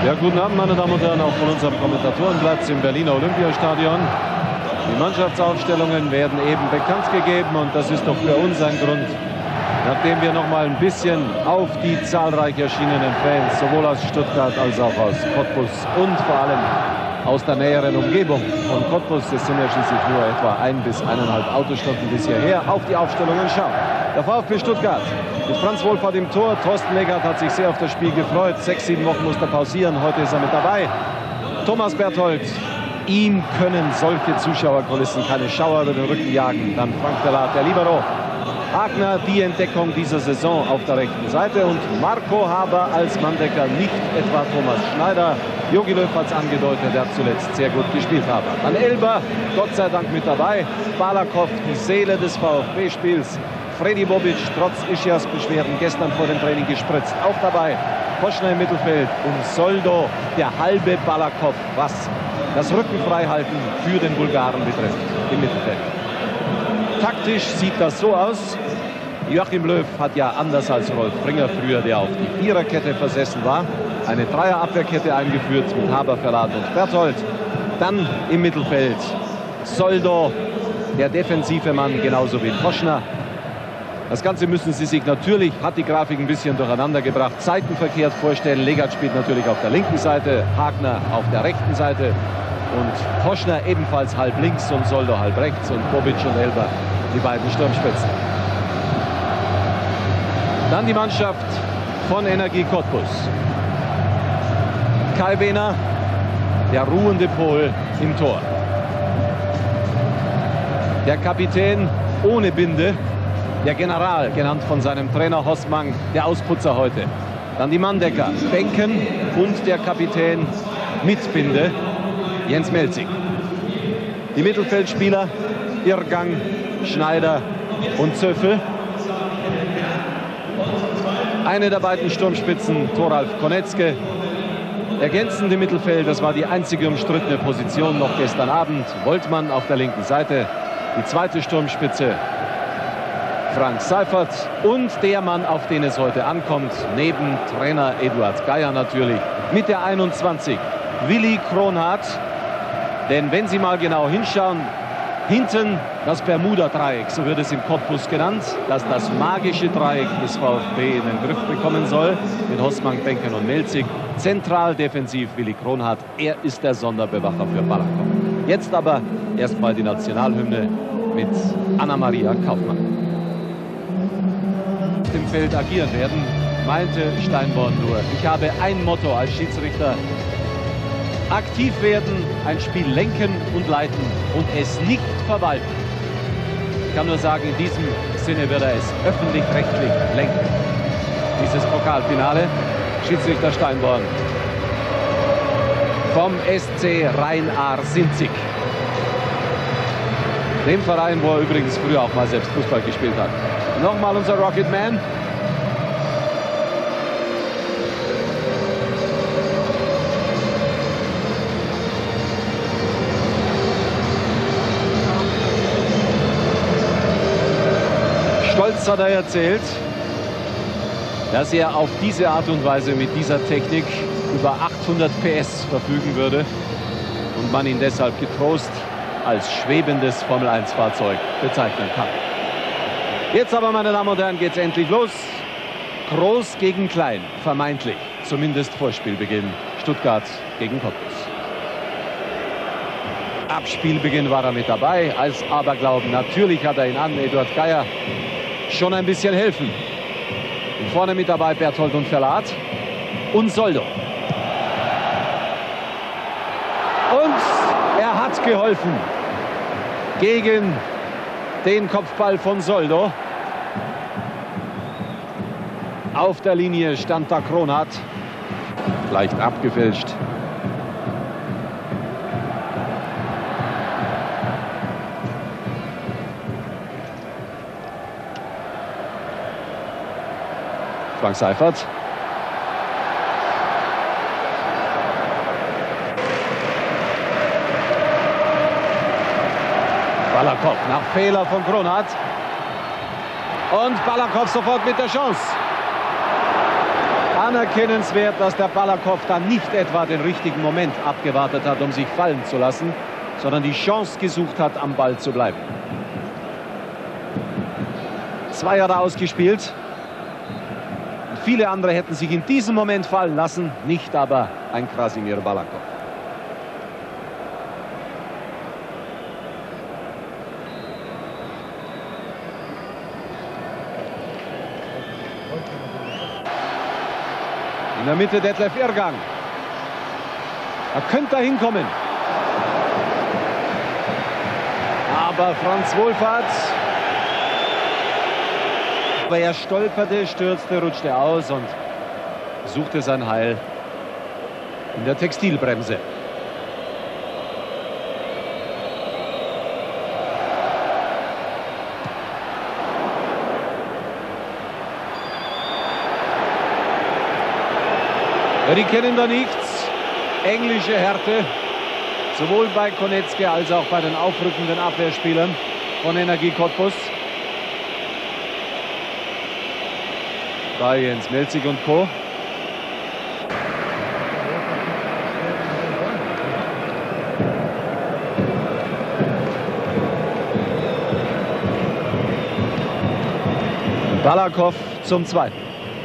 Ja, guten Abend, meine Damen und Herren, auch von unserem Kommentatorenplatz im Berliner Olympiastadion. Die Mannschaftsaufstellungen werden eben bekannt gegeben und das ist doch für uns ein Grund, nachdem wir noch mal ein bisschen auf die zahlreich erschienenen Fans, sowohl aus Stuttgart als auch aus Cottbus und vor allem aus der näheren Umgebung von Cottbus, das sind ja schließlich nur etwa 1 bis 1,5 Autostunden bis hierher, auf die Aufstellungen schauen. Der VfB Stuttgart mit Franz Wohlfahrt im Tor. Thorsten Legert hat sich sehr auf das Spiel gefreut. 6, 7 Wochen musste er pausieren. Heute ist er mit dabei. Thomas Berthold. Ihm können solche Zuschauerkulissen keine Schauer über den Rücken jagen. Dann Frank Verlat, der Libero. Hagner, die Entdeckung dieser Saison auf der rechten Seite. Und Marco Haber als Manndecker, nicht etwa Thomas Schneider. Jogi Löw hat es angedeutet, der hat zuletzt sehr gut gespielt. Haber. Dann Elber, Gott sei Dank mit dabei. Balakow, die Seele des VfB-Spiels. Freddy Bobic, trotz Ischias Beschwerden, gestern vor dem Training gespritzt. Auch dabei Poschner im Mittelfeld und Soldo, der halbe Balakow, was das Rückenfreihalten für den Bulgaren betrifft im Mittelfeld. Taktisch sieht das so aus. Joachim Löw hat ja anders als Rolf Springer früher, der auf die Viererkette versessen war, eine Dreierabwehrkette eingeführt mit Haber, Verlat und Berthold. Dann im Mittelfeld Soldo, der defensive Mann, genauso wie Poschner. Das Ganze müssen Sie sich natürlich, hat die Grafik ein bisschen durcheinander gebracht, seitenverkehrt vorstellen. Legert spielt natürlich auf der linken Seite, Hagner auf der rechten Seite und Poschner ebenfalls halb links und Soldo halb rechts und Bobic und Elber die beiden Sturmspitzen. Dann die Mannschaft von Energie Cottbus. Kai Wehner, der ruhende Pol im Tor. Der Kapitän ohne Binde, der General, genannt von seinem Trainer Hossmann, der Ausputzer heute. Dann die Manndecker, Benken und der Kapitän mit Binde, Jens Melzig. Die Mittelfeldspieler, Irrgang, Schneider und Zöffel. Eine der beiden Sturmspitzen, Thoralf Konetzke. Ergänzend im Mittelfeld, das war die einzige umstrittene Position noch gestern Abend. Woltmann auf der linken Seite, die zweite Sturmspitze, Frank Seifert und der Mann, auf den es heute ankommt, neben Trainer Eduard Geier natürlich, mit der 21, Willi Kronhardt. Denn wenn Sie mal genau hinschauen, hinten das Bermuda-Dreieck, so wird es im Cottbus genannt, das das magische Dreieck des VfB in den Griff bekommen soll, mit Hossmann, Benken und Melzig. Zentral defensiv Willi Kronhardt, er ist der Sonderbewacher für Balakow. Jetzt aber erstmal die Nationalhymne mit Anna-Maria Kaufmann. Im Feld agieren werden, meinte Steinborn nur. Ich habe ein Motto als Schiedsrichter: aktiv werden, ein Spiel lenken und leiten und es nicht verwalten. Ich kann nur sagen, in diesem Sinne wird er es öffentlich-rechtlich lenken. Dieses Pokalfinale, Schiedsrichter Steinborn vom SC Rhein-Ahr-Sinzig. Dem Verein, wo er übrigens früher auch mal selbst Fußball gespielt hat. Nochmal unser Rocketman. Stolz hat er erzählt, dass er auf diese Art und Weise mit dieser Technik über 800 PS verfügen würde und man ihn deshalb getrost als schwebendes Formel-1-Fahrzeug bezeichnen kann. Jetzt aber, meine Damen und Herren, geht es endlich los. Groß gegen Klein, vermeintlich, zumindest vor Spielbeginn. Stuttgart gegen Cottbus. Ab Spielbeginn war er mit dabei, als Aberglauben. Natürlich hat er ihn an, Eduard Geier, schon ein bisschen helfen. Und vorne mit dabei Berthold und Verlat und Soldo. Und er hat geholfen gegen den Kopfball von Soldo. Auf der Linie stand da Kronhardt. Leicht abgefälscht. Frank Seifert. Balakow nach Fehler von Kronhardt. Und Balakow sofort mit der Chance. Anerkennenswert, dass der Balakow dann nicht etwa den richtigen Moment abgewartet hat, um sich fallen zu lassen, sondern die Chance gesucht hat, am Ball zu bleiben. 2 hat er ausgespielt. Und viele andere hätten sich in diesem Moment fallen lassen, nicht aber ein Krasimir Balakow. In der Mitte Detlef Irrgang. Er könnte da hinkommen. Aber Franz Wohlfahrt. Aber er stolperte, stürzte, rutschte aus und suchte sein Heil in der Textilbremse. Ja, die kennen da nichts. Englische Härte, sowohl bei Konietzke als auch bei den aufrückenden Abwehrspielern von Energie Cottbus. Bei Jens Melzig und Co. Balakow zum Zweiten.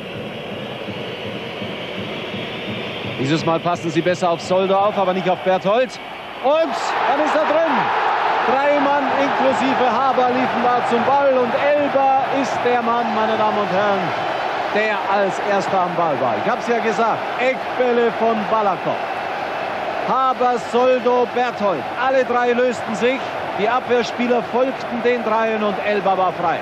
Dieses Mal passen sie besser auf Soldo auf, aber nicht auf Berthold. Und dann ist er drin. 3 Mann inklusive Haber liefen da zum Ball. Und Elber ist der Mann, meine Damen und Herren, der als erster am Ball war. Ich habe es ja gesagt, Eckbälle von Balakow. Haber, Soldo, Berthold. Alle 3 lösten sich. Die Abwehrspieler folgten den 3 und Elber war frei.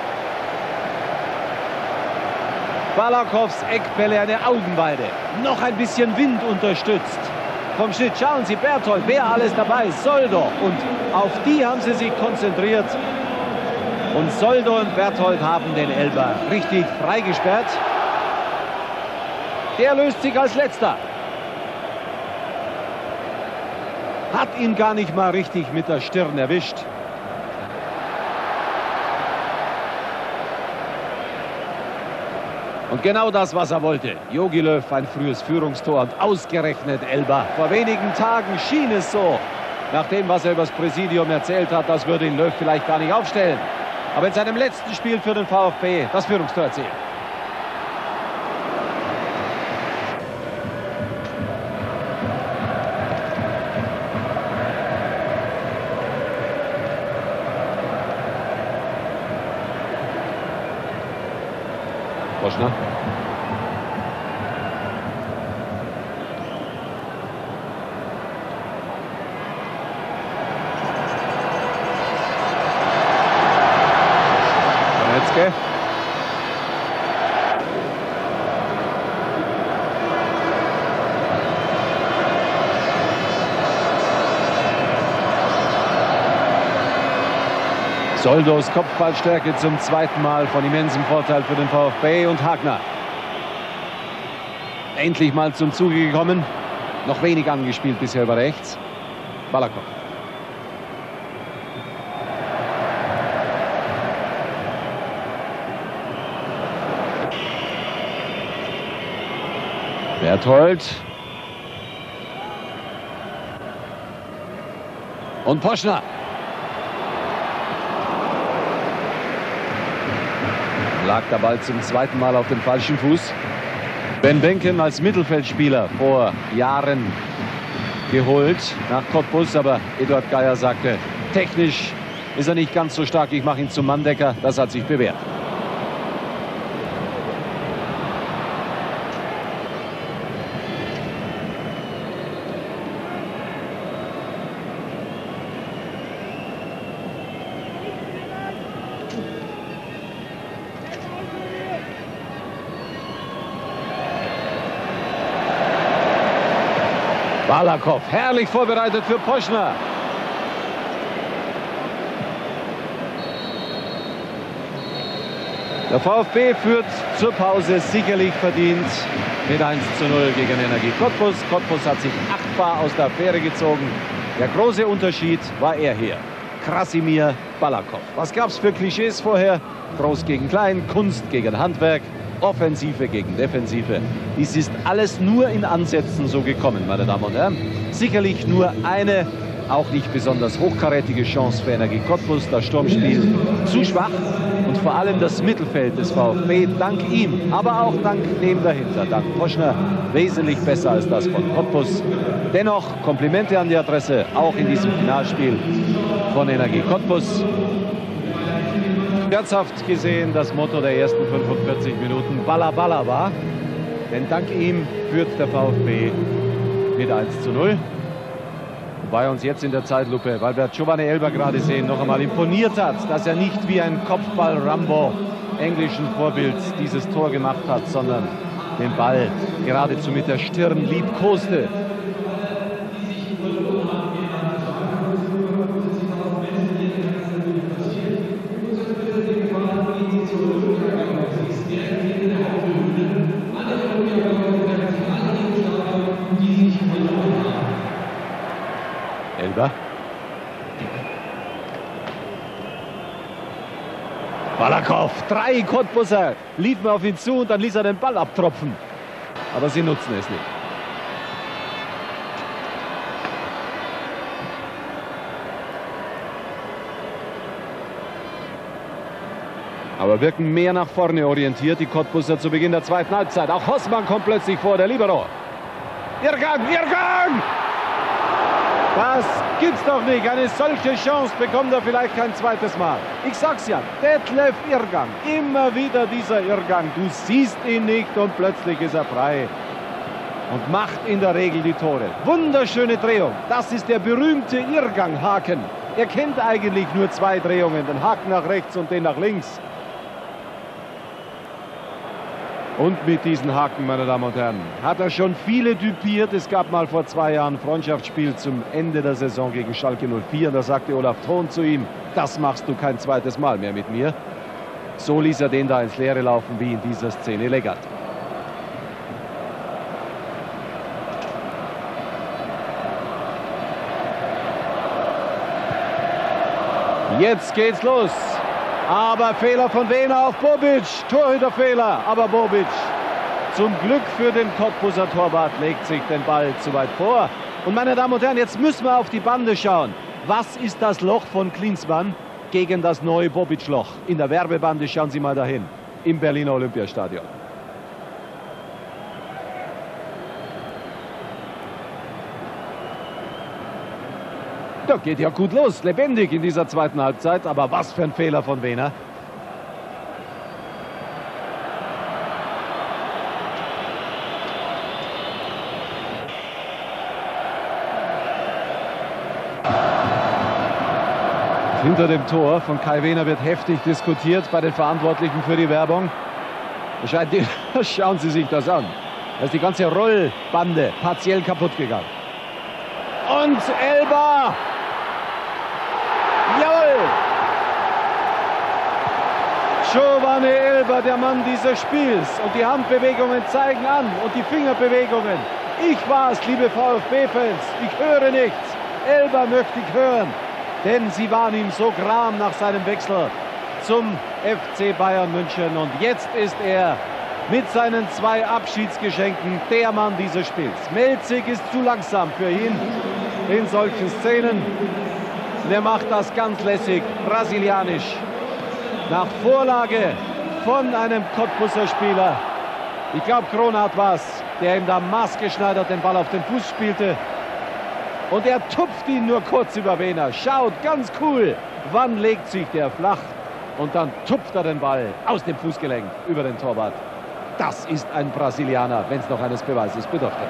Balakows Eckbälle, eine Augenweide. Noch ein bisschen Wind unterstützt vom Schnitt. Schauen Sie, Berthold, wer alles dabei? Soldo. Und auf die haben sie sich konzentriert. Und Soldo und Berthold haben den Elber richtig freigesperrt. Der löst sich als letzter. Hat ihn gar nicht mal richtig mit der Stirn erwischt. Und genau das, was er wollte. Jogi Löw, ein frühes Führungstor und ausgerechnet Elber. Vor wenigen Tagen schien es so, nach dem, was er über das Präsidium erzählt hat, das würde ihn Löw vielleicht gar nicht aufstellen. Aber in seinem letzten Spiel für den VfB das Führungstor erzielt. Poschner. Konietzke. Soldos Kopfballstärke zum 2. Mal von immensem Vorteil für den VfB und Hagner. Endlich mal zum Zuge gekommen. Noch wenig angespielt bisher über rechts. Balakow. Berthold. Und Poschner. Lag der Ball zum 2. Mal auf dem falschen Fuß. Ben Benken als Mittelfeldspieler vor Jahren geholt nach Cottbus, aber Eduard Geier sagte, technisch ist er nicht ganz so stark, ich mache ihn zum Manndecker. Das hat sich bewährt. Balakow, herrlich vorbereitet für Poschner. Der VfB führt zur Pause sicherlich verdient mit 1:0 gegen Energie Cottbus. Cottbus hat sich achtbar aus der Affäre gezogen. Der große Unterschied war er hier. Krasimir Balakow. Was gab es für Klischees vorher? Groß gegen Klein, Kunst gegen Handwerk. Offensive gegen Defensive. Dies ist alles nur in Ansätzen so gekommen, meine Damen und Herren. Sicherlich nur eine, auch nicht besonders hochkarätige Chance für Energie Cottbus. Das Sturmspiel zu schwach und vor allem das Mittelfeld des VfB, dank ihm, aber auch dank dem dahinter, dank Poschner, wesentlich besser als das von Cottbus. Dennoch Komplimente an die Adresse, auch in diesem Finalspiel von Energie Cottbus. Scherzhaft gesehen das Motto der ersten 45 Minuten Balla Balla war, denn dank ihm führt der VfB mit 1:0. Wobei uns jetzt in der Zeitlupe, weil wir Giovanni Elber gerade sehen, noch einmal imponiert hat, dass er nicht wie ein Kopfball-Rambo englischen Vorbilds dieses Tor gemacht hat, sondern den Ball geradezu mit der Stirn liebkoste. Elber. Balakow, 3 Cottbuser liefen auf ihn zu und dann ließ er den Ball abtropfen. Aber sie nutzen es nicht. Aber wirken mehr nach vorne orientiert, die Cottbuser zu Beginn der zweiten Halbzeit. Auch Hossmann kommt plötzlich vor, der Libero. Irrgang, Irrgang! Das gibt's doch nicht. Eine solche Chance bekommt er vielleicht kein zweites Mal. Ich sag's ja, Detlef Irrgang. Immer wieder dieser Irrgang. Du siehst ihn nicht und plötzlich ist er frei. Und macht in der Regel die Tore. Wunderschöne Drehung. Das ist der berühmte Irrgang-Haken. Er kennt eigentlich nur 2 Drehungen. Den Haken nach rechts und den nach links. Und mit diesen Haken, meine Damen und Herren, hat er schon viele düpiert. Es gab mal vor 2 Jahren ein Freundschaftsspiel zum Ende der Saison gegen Schalke 04. Und da sagte Olaf Thon zu ihm, das machst du kein zweites Mal mehr mit mir. So ließ er den da ins Leere laufen, wie in dieser Szene Leggert. Jetzt geht's los. Aber Fehler von Wehner auf Bobic. Torhüterfehler. Aber Bobic, zum Glück für den Cottbuser Torwart, legt sich den Ball zu weit vor. Und meine Damen und Herren, jetzt müssen wir auf die Bande schauen. Was ist das Loch von Klinsmann gegen das neue Bobic-Loch? In der Werbebande, schauen Sie mal dahin, im Berliner Olympiastadion. Da geht ja gut los, lebendig in dieser zweiten Halbzeit. Aber was für ein Fehler von Wehner. Hinter dem Tor von Kai Wehner wird heftig diskutiert bei den Verantwortlichen für die Werbung. Schauen Sie sich das an. Da ist die ganze Rollbande partiell kaputt gegangen. Und Elber! Jawohl! Giovanni Elber, der Mann dieses Spiels. Und die Handbewegungen zeigen an und die Fingerbewegungen. Ich war's, liebe VfB-Fans. Ich höre nichts. Elber möchte ich hören. Denn sie waren ihm so gram nach seinem Wechsel zum FC Bayern München. Und jetzt ist er mit seinen 2 Abschiedsgeschenken der Mann dieses Spiels. Melzig ist zu langsam für ihn in solchen Szenen. Und er macht das ganz lässig, brasilianisch. Nach Vorlage von einem Cottbuser Spieler. Ich glaube, Kronhardt war es, der ihm da maßgeschneidert den Ball auf den Fuß spielte. Und er tupft ihn nur kurz über Wehner. Schaut, ganz cool. Wann legt sich der flach? Und dann tupft er den Ball aus dem Fußgelenk über den Torwart. Das ist ein Brasilianer, wenn es noch eines Beweises bedurfte.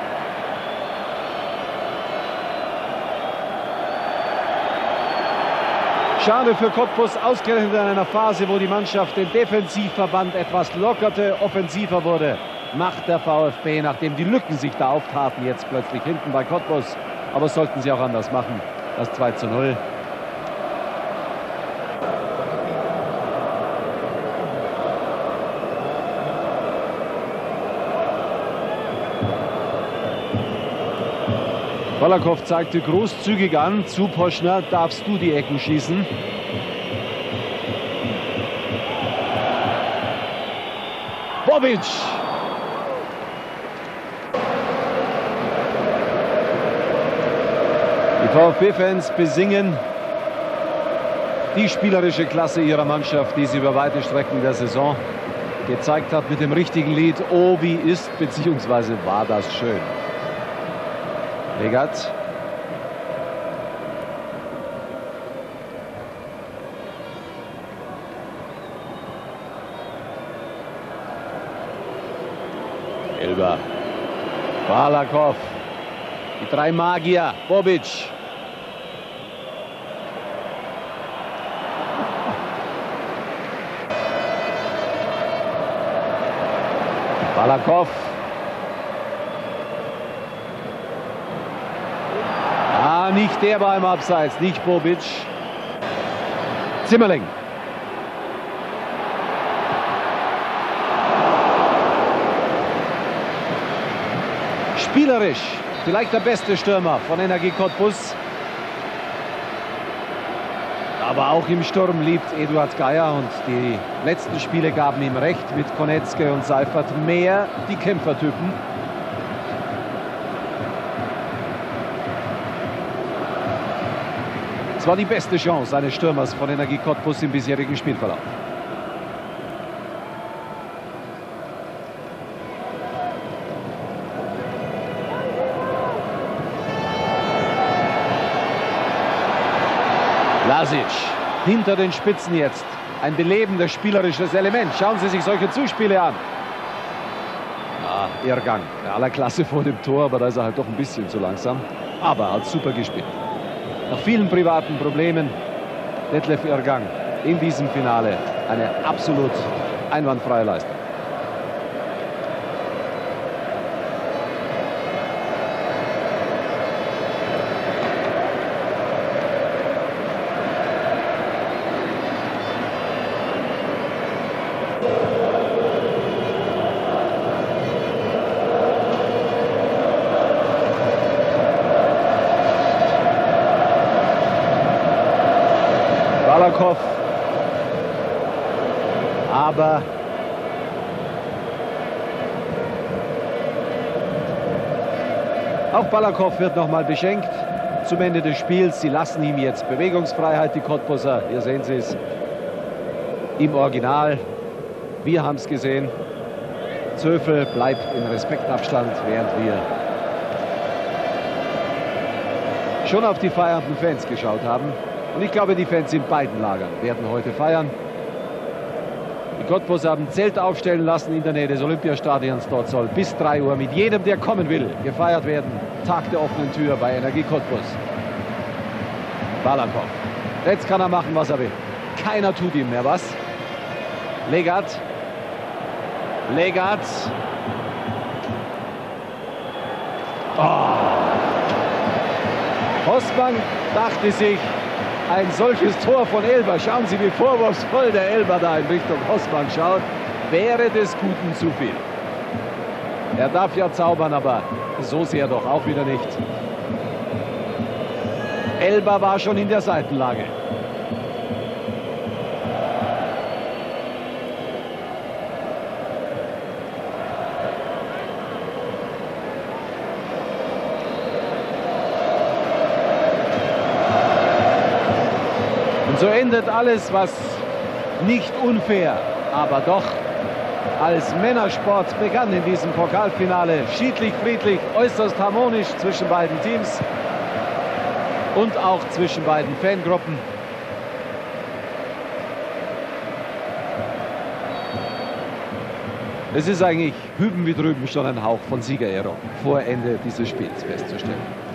Schade für Cottbus, ausgerechnet in einer Phase, wo die Mannschaft den Defensivverband etwas lockerte, offensiver wurde, macht der VfB, nachdem die Lücken sich da auftaten, jetzt plötzlich hinten bei Cottbus. Aber sollten sie auch anders machen. Das 2:0. Balakow zeigte großzügig an, zu Poschner, darfst du die Ecken schießen. Bobic. Die VfB-Fans besingen die spielerische Klasse ihrer Mannschaft, die sie über weite Strecken der Saison gezeigt hat mit dem richtigen Lied "Oh, wie ist", beziehungsweise "War das schön". Legat. Elber. Balakov. Die drei Magier. Bobic. Balakov. Ah, nicht der war im Abseits, nicht Bobic. Zimmerling. Spielerisch vielleicht der beste Stürmer von Energie Cottbus. Aber auch im Sturm liebt Eduard Geier und die letzten Spiele gaben ihm recht mit Konetzke und Seifert mehr die Kämpfertypen. Es war die beste Chance eines Stürmers von Energie Cottbus im bisherigen Spielverlauf. Lasic hinter den Spitzen jetzt. Ein belebendes spielerisches Element. Schauen Sie sich solche Zuspiele an. Ah, Irrgang. Der Allerklasse vor dem Tor, aber da ist er halt doch ein bisschen zu langsam. Aber er hat super gespielt. Nach vielen privaten Problemen Detlef Irrgang in diesem Finale eine absolut einwandfreie Leistung. Balakov. Aber auch Balakov wird noch mal beschenkt zum Ende des Spiels. Sie lassen ihm jetzt Bewegungsfreiheit, die Cottbuser. Hier sehen Sie es im Original. Wir haben es gesehen. Zöfel bleibt in Respektabstand, während wir schon auf die feiernden Fans geschaut haben. Und ich glaube, die Fans in beiden Lagern werden heute feiern. Die Cottbus haben ein Zelt aufstellen lassen in der Nähe des Olympiastadions. Dort soll bis 3 Uhr mit jedem, der kommen will, gefeiert werden. Tag der offenen Tür bei Energie Cottbus. Balakov. Jetzt kann er machen, was er will. Keiner tut ihm mehr was. Legat. Legat. Oh. Hossmann dachte sich, ein solches Tor von Elber, schauen Sie, wie vorwurfsvoll der Elber da in Richtung Hossmann schaut, wäre des Guten zu viel. Er darf ja zaubern, aber so sehr doch auch wieder nicht. Elber war schon in der Seitenlage. Und so endet alles, was nicht unfair, aber doch als Männersport begann in diesem Pokalfinale. Schiedlich, friedlich, äußerst harmonisch zwischen beiden Teams und auch zwischen beiden Fangruppen. Es ist eigentlich hüben wie drüben schon ein Hauch von Siegerehrung vor Ende dieses Spiels festzustellen.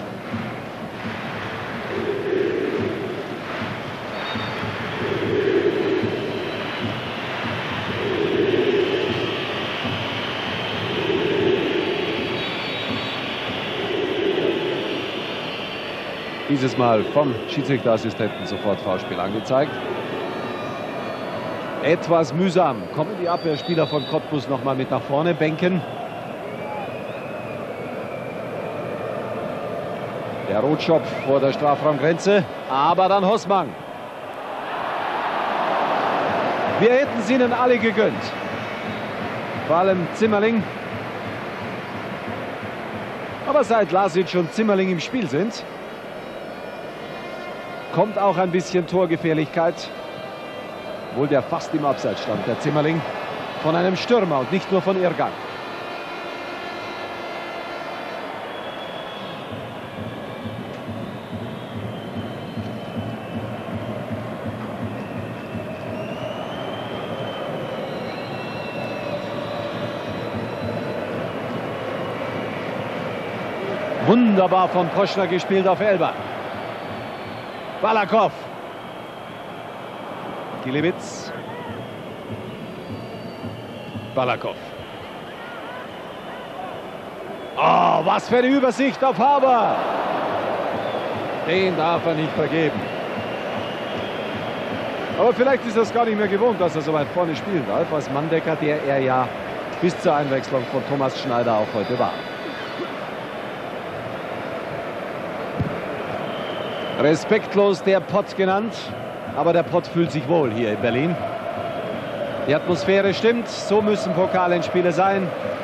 Dieses Mal vom Schiedsrichterassistenten sofort Foulspiel angezeigt. Etwas mühsam kommen die Abwehrspieler von Cottbus noch mal mit nach vorne bänken. Der Rotschopf vor der Strafraumgrenze, aber dann Hossmann. Wir hätten es ihnen alle gegönnt. Vor allem Zimmerling. Aber seit Lasic und Zimmerling im Spiel sind, kommt auch ein bisschen Torgefährlichkeit. Obwohl der fast im Abseits stand, der Zimmerling. Von einem Stürmer und nicht nur von Ehrgang. Wunderbar von Proschner gespielt auf Elber. Balakow. Gilewitz. Balakow. Oh, was für eine Übersicht auf Haber. Den darf er nicht vergeben. Aber vielleicht ist er es gar nicht mehr gewohnt, dass er so weit vorne spielen darf, als Manndecker, der er ja bis zur Einwechslung von Thomas Schneider auch heute war. Respektlos der Pott genannt, aber der Pott fühlt sich wohl hier in Berlin. Die Atmosphäre stimmt, so müssen Pokalendspiele sein.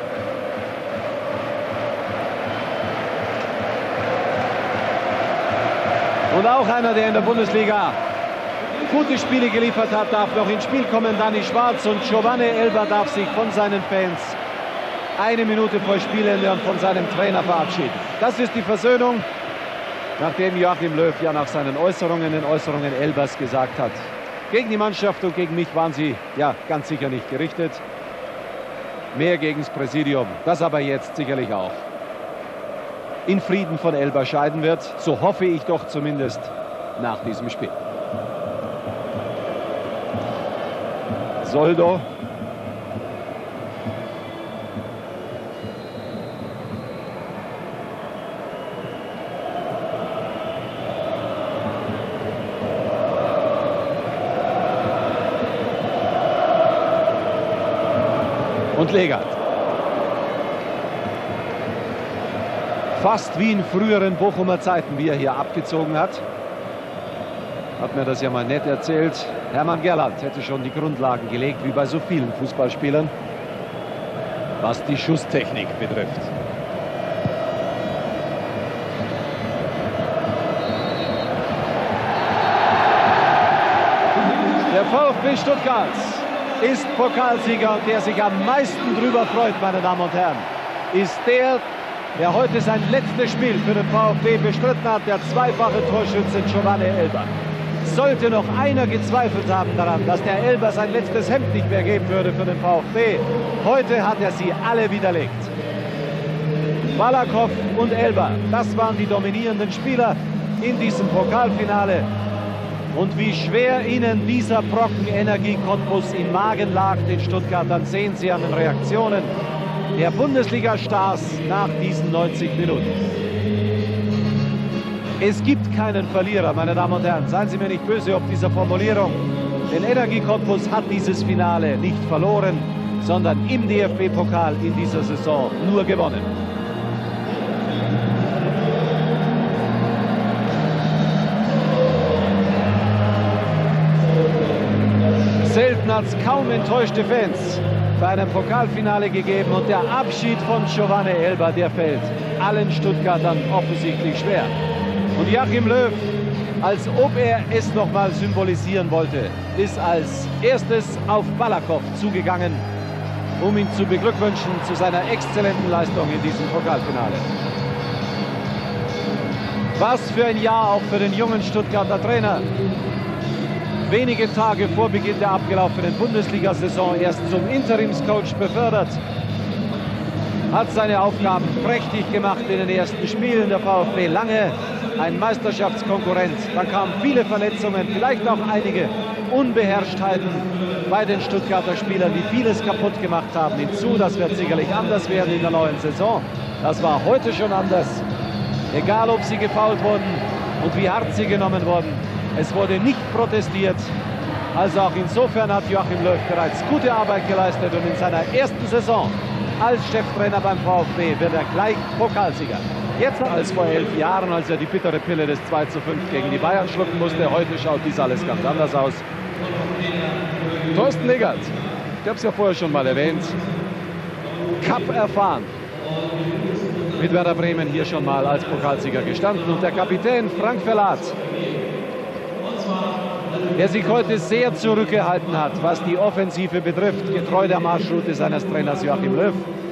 Und auch einer, der in der Bundesliga gute Spiele geliefert hat, darf noch ins Spiel kommen. Dani Schwarz und Giovanni Elber darf sich von seinen Fans eine Minute vor Spielende und von seinem Trainer verabschieden. Das ist die Versöhnung, nachdem Joachim Löw ja nach seinen Äußerungen, den Äußerungen Elbers gesagt hat, gegen die Mannschaft und gegen mich waren sie ja ganz sicher nicht gerichtet. Mehr gegen das Präsidium, das aber jetzt sicherlich auch in Frieden von Elber scheiden wird. So hoffe ich doch zumindest nach diesem Spiel. Soldo. Und Legert. Fast wie in früheren Bochumer Zeiten, wie er hier abgezogen hat. Hat mir das ja mal nett erzählt. Hermann Gerland hätte schon die Grundlagen gelegt, wie bei so vielen Fußballspielern, was die Schusstechnik betrifft. Der VfB Stuttgart ist Pokalsieger und der sich am meisten drüber freut, meine Damen und Herren, ist der heute sein letztes Spiel für den VfB bestritten hat, der zweifache Torschütze Giovanni Elber. Sollte noch einer gezweifelt haben daran, dass der Elber sein letztes Hemd nicht mehr geben würde für den VfB, heute hat er sie alle widerlegt. Balakow und Elber, das waren die dominierenden Spieler in diesem Pokalfinale. Und wie schwer ihnen dieser Brocken Energie Cottbus im Magen lag, den Stuttgartern, sehen Sie an den Reaktionen der Bundesliga-Stars nach diesen 90 Minuten. Es gibt keinen Verlierer, meine Damen und Herren. Seien Sie mir nicht böse ob dieser Formulierung. Denn Energie Cottbus hat dieses Finale nicht verloren, sondern im DFB-Pokal in dieser Saison nur gewonnen. Selten hat es kaum enttäuschte Fans bei einem Pokalfinale gegeben und der Abschied von Giovanni Elber, der fällt allen Stuttgartern offensichtlich schwer. Und Joachim Löw, als ob er es nochmal symbolisieren wollte, ist als erstes auf Balakow zugegangen, um ihn zu beglückwünschen zu seiner exzellenten Leistung in diesem Pokalfinale. Was für ein Jahr auch für den jungen Stuttgarter Trainer. Wenige Tage vor Beginn der abgelaufenen Bundesliga-Saison erst zum Interimscoach befördert. Hat seine Aufgaben prächtig gemacht in den ersten Spielen. Der VfB lange ein Meisterschaftskonkurrent. Dann kamen viele Verletzungen, vielleicht auch einige Unbeherrschtheiten bei den Stuttgarter Spielern, die vieles kaputt gemacht haben. Hinzu, das wird sicherlich anders werden in der neuen Saison. Das war heute schon anders. Egal, ob sie gefoult wurden und wie hart sie genommen wurden. Es wurde nicht protestiert. Also auch insofern hat Joachim Löw bereits gute Arbeit geleistet und in seiner ersten Saison als Cheftrainer beim VfB wird er gleich Pokalsieger. Jetzt als vor 11 Jahren, als er die bittere Pille des 2:5 gegen die Bayern schlucken musste. Heute schaut dies alles ganz anders aus. Thorsten Legert, ich habe es ja vorher schon mal erwähnt, Cup erfahren. Mit Werder Bremen hier schon mal als Pokalsieger gestanden. Und der Kapitän Frank Verlat, der sich heute sehr zurückgehalten hat, was die Offensive betrifft, getreu der Marschroute seines Trainers Joachim Löw,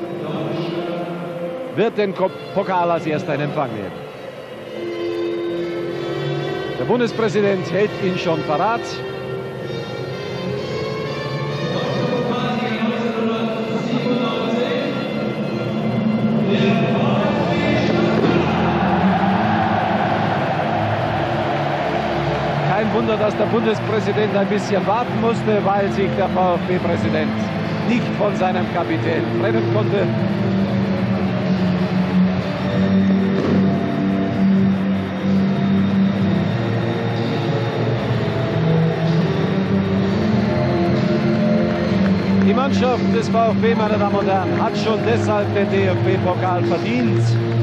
wird den Pokal als erster in Empfang nehmen. Der Bundespräsident hält ihn schon parat. Kein Wunder, dass der Bundespräsident ein bisschen warten musste, weil sich der VfB-Präsident nicht von seinem Kapitän trennen konnte. Die Mannschaft des VfB, meine Damen und Herren, hat schon deshalb den DFB-Pokal verdient,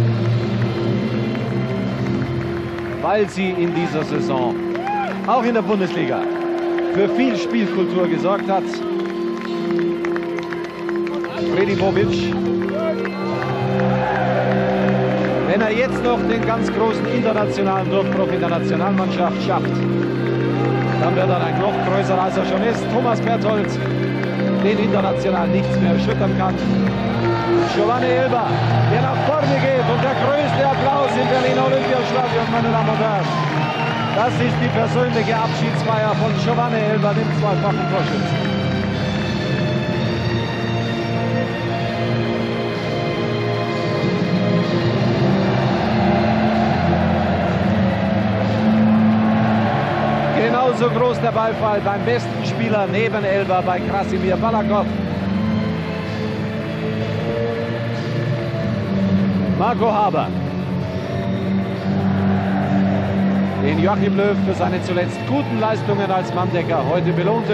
weil sie in dieser Saison auch in der Bundesliga für viel Spielkultur gesorgt hat. Fredi Bobic, wenn er jetzt noch den ganz großen internationalen Durchbruch in der Nationalmannschaft schafft, dann wird er ein noch größerer, als er schon ist. Thomas Berthold, den international nichts mehr erschüttern kann. Giovanni Elber, der nach vorne geht, und der größte Applaus im Berliner Olympiastadion, meine Damen und Herren. Das ist die persönliche Abschiedsfeier von Giovanni Elber, dem zweifachen Torschützen. Genauso groß der Beifall beim besten Spieler neben Elber, bei Krasimir Balakov. Marco Haber, den Joachim Löw für seine zuletzt guten Leistungen als Manndecker heute belohnte.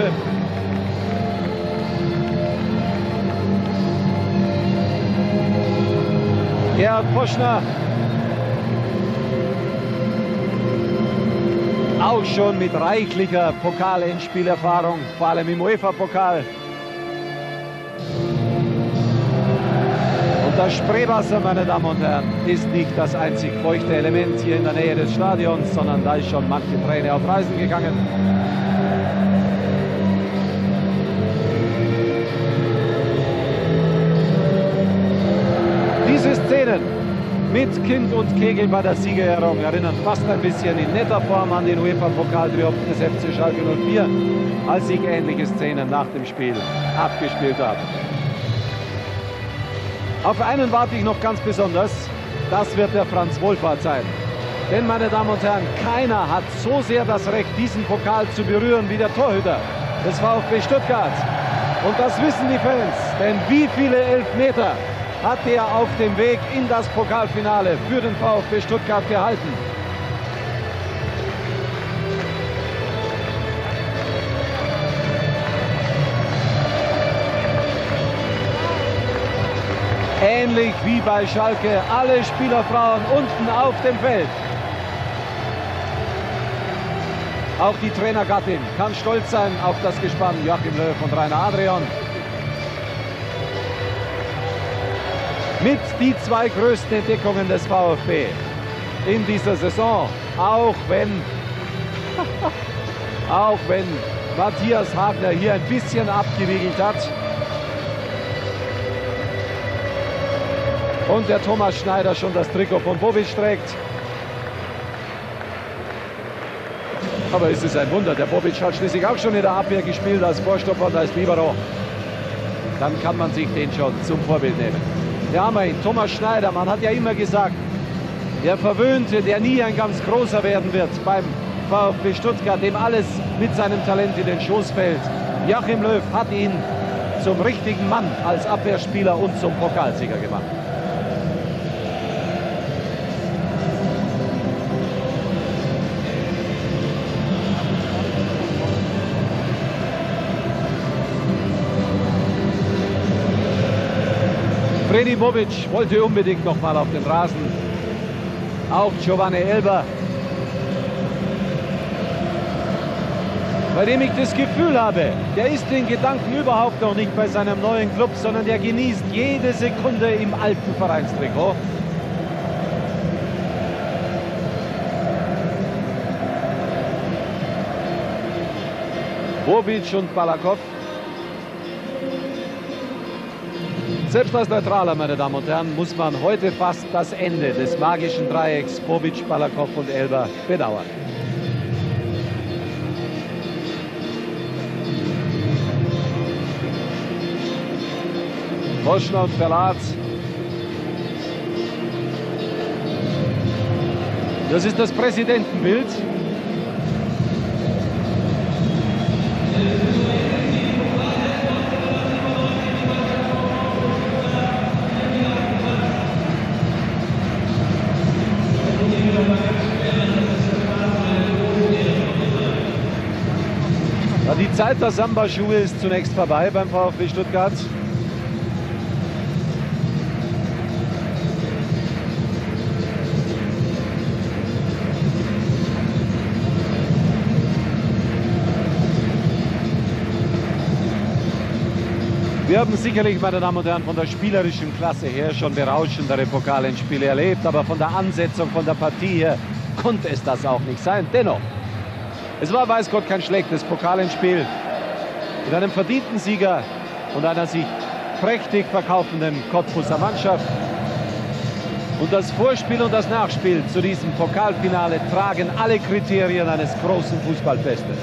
Gerhard Poschner, auch schon mit reichlicher Pokal-Endspielerfahrung, vor allem im UEFA-Pokal. Und das Spreewasser, meine Damen und Herren, ist nicht das einzig feuchte Element hier in der Nähe des Stadions, sondern da ist schon manche Träne auf Reisen gegangen. Diese Szenen mit Kind und Kegel bei der Siegerehrung erinnern fast ein bisschen in netter Form an den UEFA-Pokaltriumph des FC Schalke 04, als sich ähnliche Szenen nach dem Spiel abgespielt haben. Auf einen warte ich noch ganz besonders, das wird der Franz Wohlfahrt sein. Denn, meine Damen und Herren, keiner hat so sehr das Recht, diesen Pokal zu berühren wie der Torhüter des VfB Stuttgart. Und das wissen die Fans, denn wie viele Elfmeter hat er auf dem Weg in das Pokalfinale für den VfB Stuttgart gehalten. Ähnlich wie bei Schalke, alle Spielerfrauen unten auf dem Feld. Auch die Trainergattin kann stolz sein auf das Gespann Joachim Löw und Rainer Adrian. Mit die zwei größten Entdeckungen des VfB in dieser Saison, auch wenn Matthias Hagner hier ein bisschen abgewiegelt hat. Und der Thomas Schneider schon das Trikot von Bobic trägt. Aber es ist ein Wunder, der Bobic hat schließlich auch schon in der Abwehr gespielt als Vorstopper und als Libero. Dann kann man sich den schon zum Vorbild nehmen. Wir haben ihn, Thomas Schneider, man hat ja immer gesagt, der Verwöhnte, der nie ein ganz großer werden wird beim VfB Stuttgart, dem alles mit seinem Talent in den Schoß fällt. Joachim Löw hat ihn zum richtigen Mann als Abwehrspieler und zum Pokalsieger gemacht. Fredi Bobic wollte unbedingt noch mal auf den Rasen. Auch Giovanni Elber. bei dem ich das Gefühl habe, der ist den Gedanken überhaupt noch nicht bei seinem neuen Club, sondern der genießt jede Sekunde im alten Vereinstrikot. Bobic und Balakov. Selbst als Neutraler, meine Damen und Herren, muss man heute fast das Ende des magischen Dreiecks Bobic, Balakov und Elber bedauern. Boschner und Verlat. Das ist das Präsidentenbild. Ja, die Zeit der Samba-Schuhe ist zunächst vorbei beim VfB Stuttgart. Wir haben sicherlich, meine Damen und Herren, von der spielerischen Klasse her schon berauschendere Pokalendspiele erlebt, aber von der Ansetzung, von der Partie her konnte es das auch nicht sein. Dennoch, es war, weiß Gott, kein schlechtes Pokalendspiel mit einem verdienten Sieger und einer sich prächtig verkaufenden Cottbuser Mannschaft. Und das Vorspiel und das Nachspiel zu diesem Pokalfinale tragen alle Kriterien eines großen Fußballfestes.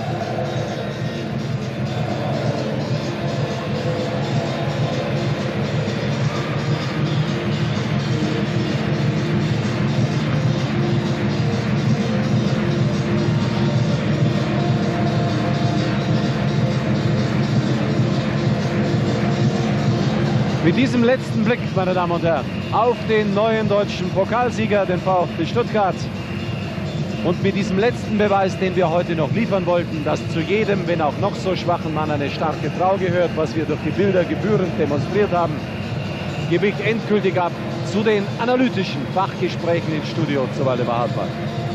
Mit diesem letzten Blick, meine Damen und Herren, auf den neuen deutschen Pokalsieger, den VfB Stuttgart. Und mit diesem letzten Beweis, den wir heute noch liefern wollten, dass zu jedem, wenn auch noch so schwachen Mann, eine starke Frau gehört, was wir durch die Bilder gebührend demonstriert haben, gebe ich endgültig ab zu den analytischen Fachgesprächen im Studio zu Waldemar Hartmann.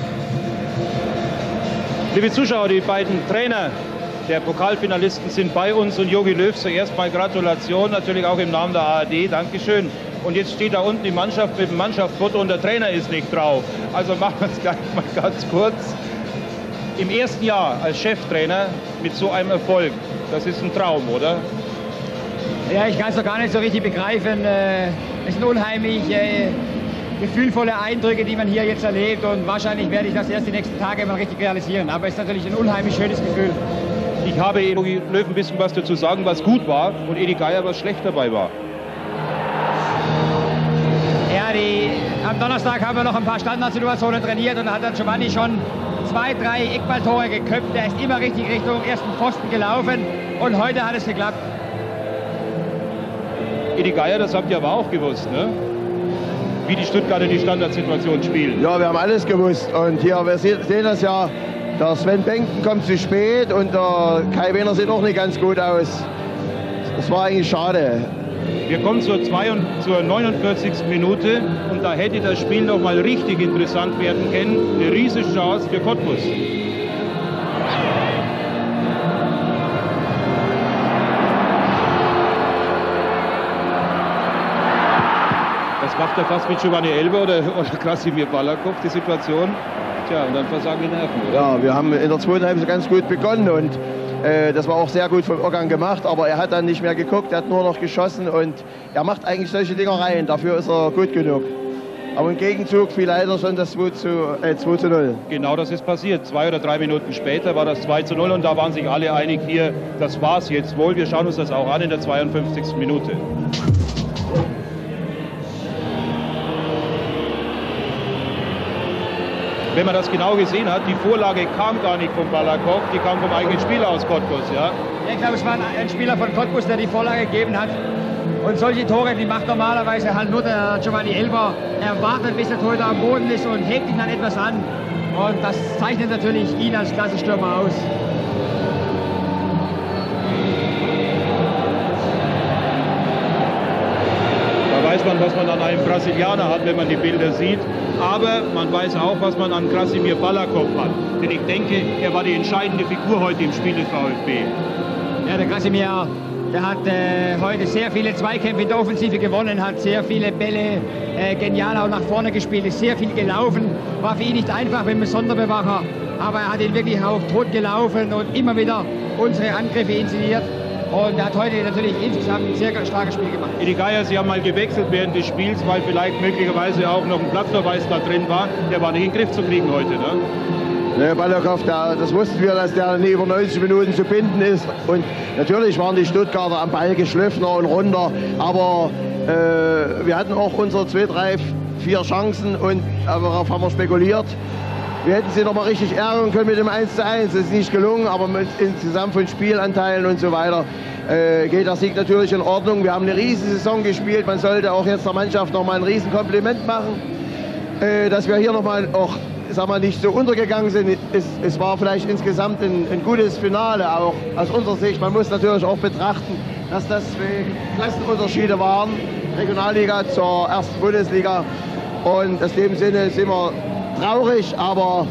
Liebe Zuschauer, die beiden Trainer der Pokalfinalisten sind bei uns und Jogi Löw zuerst mal Gratulation, natürlich auch im Namen der ARD, Dankeschön. Und jetzt steht da unten die Mannschaft mit dem Mannschaftsfoto und der Trainer ist nicht drauf. Also machen wir es gleich mal ganz kurz. Im ersten Jahr als Cheftrainer mit so einem Erfolg, das ist ein Traum, oder? Ja, ich kann es doch gar nicht so richtig begreifen. Es sind unheimlich gefühlvolle Eindrücke, die man hier jetzt erlebt und wahrscheinlich werde ich das erst die nächsten Tage mal richtig realisieren. Aber es ist natürlich ein unheimlich schönes Gefühl. Ich habe Jogi Löw ein bisschen was dazu sagen, was gut war und Edi Geier, was schlecht dabei war. Ja, am Donnerstag haben wir noch ein paar Standardsituationen trainiert und da hat dann Giovanni schon 2, 3 Eckballtore geköpft. Er ist immer richtig Richtung ersten Pfosten gelaufen und heute hat es geklappt. Edi Geier, das habt ihr aber auch gewusst, ne? Wie die Stuttgarter die Standardsituation spielen. Ja, wir haben alles gewusst und hier, wir sehen das ja. Der Sven Bengten kommt zu spät und der Kai Wehner sieht auch nicht ganz gut aus. Das war eigentlich schade. Wir kommen zur 49. Minute und da hätte das Spiel noch mal richtig interessant werden können. Eine riesige Chance für Cottbus. Das macht er fast mit Giovanni Elber oder Krasimir Balakov, die Situation. Tja, und dann versagen die Nerven, oder? Ja, wir haben in der zweiten Halbzeit ganz gut begonnen und das war auch sehr gut vom Organ gemacht, aber er hat dann nicht mehr geguckt, er hat nur noch geschossen und er macht eigentlich solche Dinger rein, dafür ist er gut genug. Aber im Gegenzug fiel leider schon das 2:0. Genau, das ist passiert. 2 oder 3 Minuten später war das 2:0 und da waren sich alle einig, hier, das war's jetzt wohl. Wir schauen uns das auch an in der 52. Minute. Wenn man das genau gesehen hat, die Vorlage kam gar nicht von Balakov, die kam vom eigenen Spieler aus Cottbus, ja? Ich glaube, es war ein Spieler von Cottbus, der die Vorlage gegeben hat. Und solche Tore, die macht normalerweise halt nur der Giovanni Elber. Er wartet, bis der Torhüter am Boden ist und hebt ihn dann etwas an. Und das zeichnet natürlich ihn als Klassenstürmer aus. Da weiß man, was man an einem Brasilianer hat, wenn man die Bilder sieht. Aber man weiß auch, was man an Krasimir Balakov hat. Denn ich denke, er war die entscheidende Figur heute im Spiel des VfB. Ja, der Krasimir, der hat heute sehr viele Zweikämpfe in der Offensive gewonnen, hat sehr viele Bälle genial auch nach vorne gespielt, ist sehr viel gelaufen. War für ihn nicht einfach mit dem Sonderbewacher, aber er hat ihn wirklich auch tot gelaufen und immer wieder unsere Angriffe inszeniert. Und er hat heute natürlich insgesamt ein sehr starkes Spiel gemacht. Edi Geier, Sie haben mal gewechselt während des Spiels, weil vielleicht möglicherweise auch noch ein Platzverweis da drin war. Der war nicht in den Griff zu kriegen heute, ne? Ne, Balakov, das wussten wir, dass der nie über 90 Minuten zu binden ist. Und natürlich waren die Stuttgarter am Ball geschliffener und runter. Aber wir hatten auch unsere 2, 3, 4 Chancen und darauf haben wir spekuliert. Wir hätten sie noch mal richtig ärgern können mit dem 1:1. Das ist nicht gelungen, aber insgesamt von Spielanteilen und so weiter geht der Sieg natürlich in Ordnung. Wir haben eine riesen Saison gespielt. Man sollte auch jetzt der Mannschaft noch mal ein riesen Kompliment machen, dass wir hier noch mal auch, sag mal, nicht so untergegangen sind. Es war vielleicht insgesamt ein gutes Finale, auch aus unserer Sicht. Man muss natürlich auch betrachten, dass das Klassenunterschiede waren, Regionalliga zur ersten Bundesliga. Und in dem Sinne sind wir traurig, aber